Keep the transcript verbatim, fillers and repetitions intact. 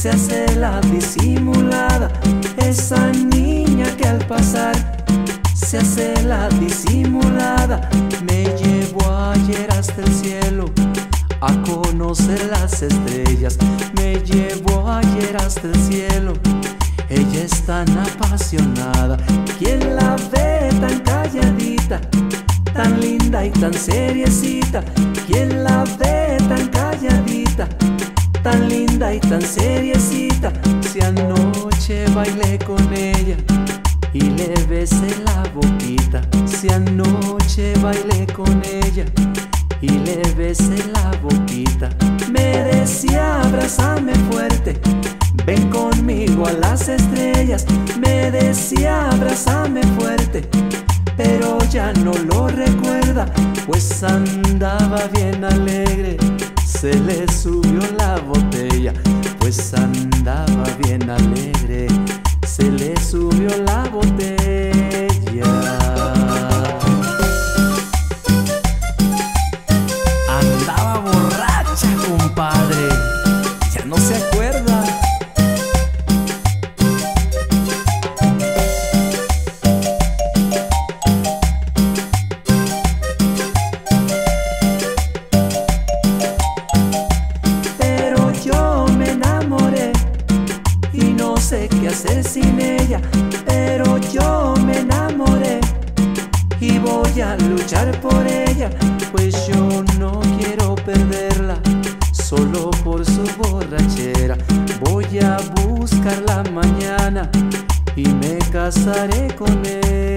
se hace la disimulada, esa niña que al pasar se hace la disimulada. Me llevó ayer hasta el cielo a conocer las estrellas, me llevó ayer hasta el cielo. Ella es tan apasionada, ¿quién la ve tan calladita? Tan linda y tan seriecita, ¿quién la ve tan calladita? Tan linda y tan seriecita. Si anoche bailé con ella y le besé la boquita, si anoche bailé con ella y le besé la boquita. Me decía abrázame fuerte, ven conmigo a las estrellas. Me decía abrázame fuerte, pero ya no lo recuerda, pues andaba bien alegre, se le subió la botella. Pues andaba bien alegre, se le subió la botella. Andaba borracha, compadre, ya no se acuerda. No sé qué hacer sin ella, pero yo me enamoré y voy a luchar por ella, pues yo no quiero perderla solo por su borrachera. Voy a buscarla mañana y me casaré con ella.